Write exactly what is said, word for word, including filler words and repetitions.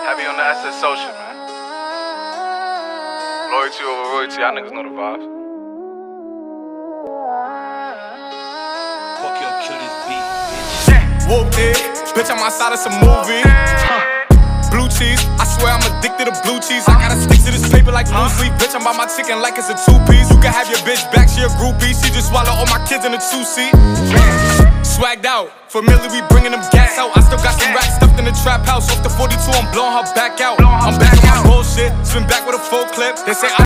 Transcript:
Heavy on the S S social, man. Loyalty over royalty, y'all niggas know the vibes. Fuck your kill this beat, bitch. Whooped it, bitch, I'm outside of some movie. Blue cheese, I swear I'm addicted to blue cheese. I gotta stick to this paper like blue sleep. Bitch, I'm by my chicken like it's a two-piece. You can have your bitch back, she a groupie. She just swallow all my kids in a two-seat. Swagged out, familiar, we bringing them gas out. I still got some racks stuffed in the trap house. Off the forty-two, I'm blowing her back out. I'm back on my bullshit, spin back with a full clip. They say I